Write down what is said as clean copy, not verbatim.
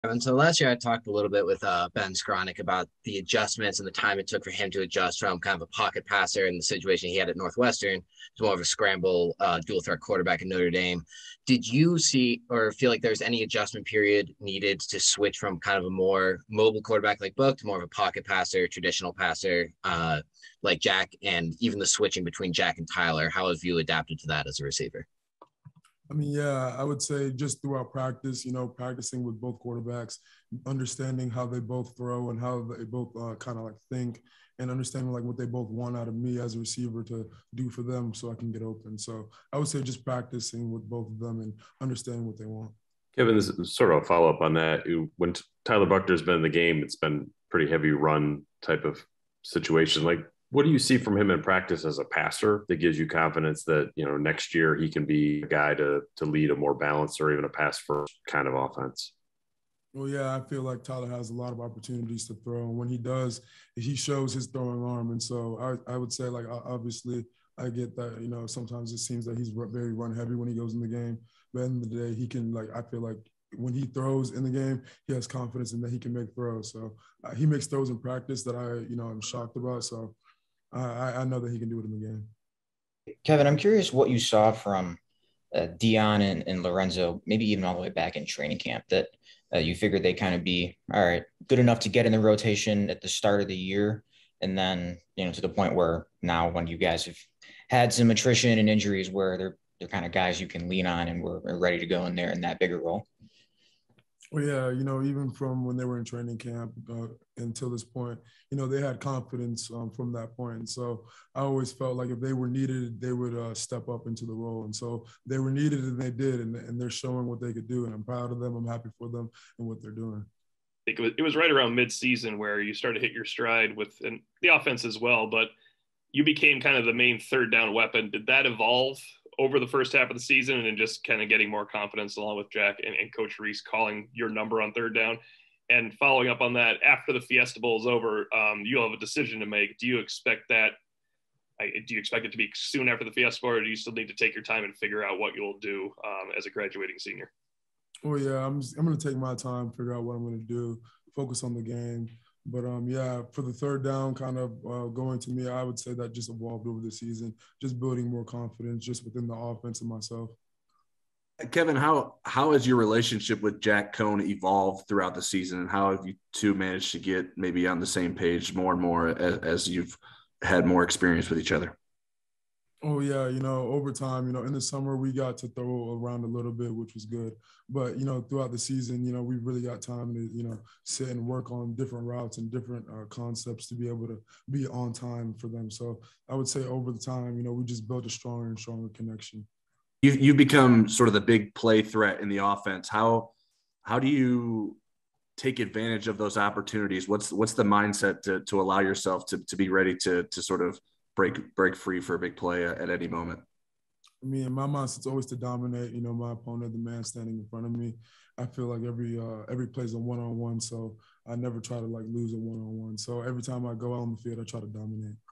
And so last year I talked a little bit with Ben Skronik about the adjustments and the time it took for him to adjust from kind of a pocket passer in the situation he had at Northwestern to more of a scramble dual threat quarterback in Notre Dame. Did you see or feel like there's any adjustment period needed to switch from kind of a more mobile quarterback like Book to more of a pocket passer, traditional passer like Jack, and even the switching between Jack and Tyler? How have you adapted to that as a receiver? I mean, yeah, I would say just throughout practice, practicing with both quarterbacks, understanding how they both throw and how they both kind of like think, and understanding like what they both want out of me as a receiver to do for them so I can get open. So I would say just practicing with both of them and understanding what they want. Kevin, this is sort of a follow up on that. When Tyler Buckner's been in the game, it's been pretty heavy run type of situation. Like, what do you see from him in practice as a passer that gives you confidence that next year he can be a guy to lead a more balanced or even a pass first kind of offense? Well, yeah, I feel like Tyler has a lot of opportunities to throw. And when he does, he shows his throwing arm. And so I would say, like, obviously, I get that, sometimes it seems that he's very run heavy when he goes in the game. But at the end of the day, he can, like, I feel like when he throws in the game, he has confidence in that he can make throws. So he makes throws in practice that I'm shocked about. So I know that he can do it in the game. Kevin, I'm curious what you saw from Dion and Lorenzo, maybe even all the way back in training camp, that you figured they kind of be all right, good enough to get in the rotation at the start of the year, and then to the point where now when you guys have had some attrition and injuries, where they're kind of guys you can lean on and we're ready to go in there in that bigger role. Well, yeah, even from when they were in training camp until this point, they had confidence from that point. And so I always felt like if they were needed, they would step up into the role. And so they were needed and they did, and they're showing what they could do. And I'm proud of them. I'm happy for them and what they're doing. I think it was right around mid-season where you started to hit your stride with and the offense as well, but you became kind of the main third down weapon. Did that evolve over the first half of the season and just kind of getting more confidence along with Jack and Coach Reese calling your number on third down? And following up on that, after the Fiesta Bowl is over, you'll have a decision to make. Do you expect that? Do you expect it to be soon after the Fiesta Bowl, or do you still need to take your time and figure out what you'll do as a graduating senior? Well, yeah, I'm going to take my time, figure out what I'm going to do, focus on the game. But yeah, for the third down kind of going to me, I would say that just evolved over the season, just building more confidence just within the offense and myself. Kevin, how has your relationship with Jack Coan evolved throughout the season, and how have you two managed to get maybe on the same page more and more as you've had more experience with each other? Oh, yeah, over time, in the summer we got to throw around a little bit, which was good. But, throughout the season, we really got time to, sit and work on different routes and different concepts to be able to be on time for them. So I would say over the time, we just built a stronger and stronger connection. You've become sort of the big play threat in the offense. How do you take advantage of those opportunities? What's the mindset to allow yourself to be ready to sort of break free for a big play at any moment? I mean, in my mindset's always to dominate, my opponent, the man standing in front of me. I feel like every play is a one-on-one, so I never try to like lose a one-on-one. So every time I go out on the field, I try to dominate.